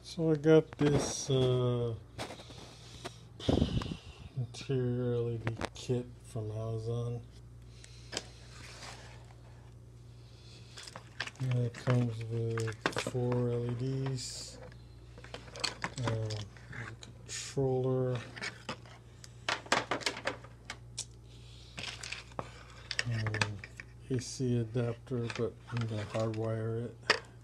So I got this interior LED kit from Amazon. And it comes with 4 LEDs, a controller, AC adapter, but I'm going to hardwire it,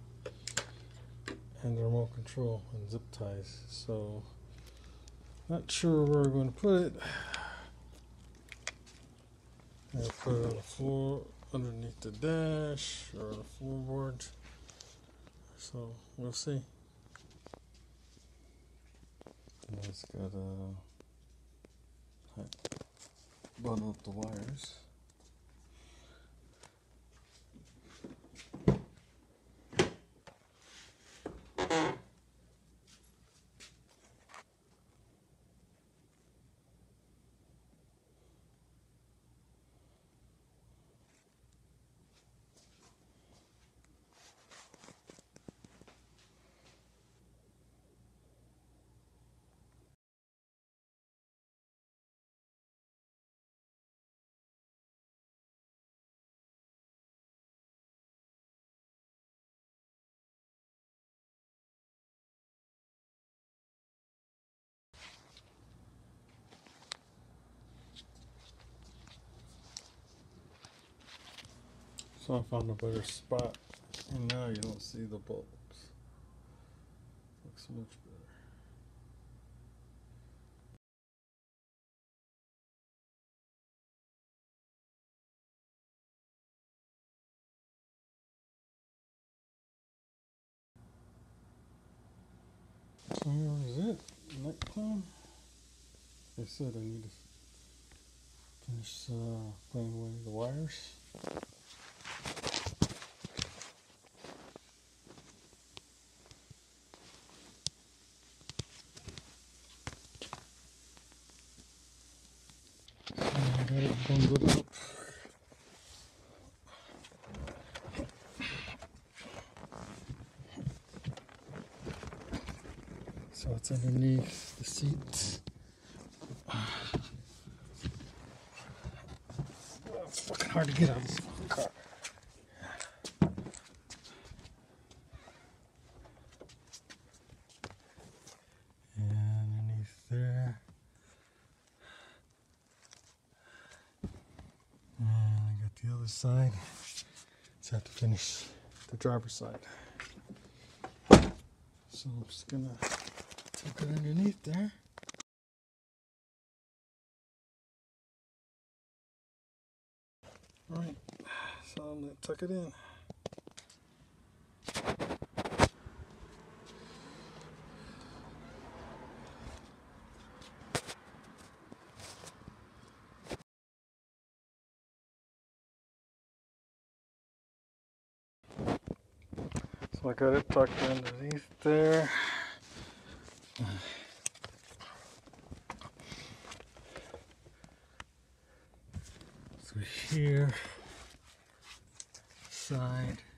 and the remote control and zip ties. So not sure where we're going to put it. I put it on the floor underneath the dash or on the floorboard. So we'll see. And it's got a bundle up the wires. So I found a better spot, and now you don't see the bulbs. Looks much better. So here's it, nighttime. Like I said, I need to finish playing away the wires. I got it bundled up. So it's underneath the seat. It's fucking hard to get out of this fucking car. And underneath there. And I got the other side. Just have to finish the driver's side. So I'm just gonna tuck it underneath there. Alright, so I'm gonna tuck it in. So I got it tucked underneath there. So here, side.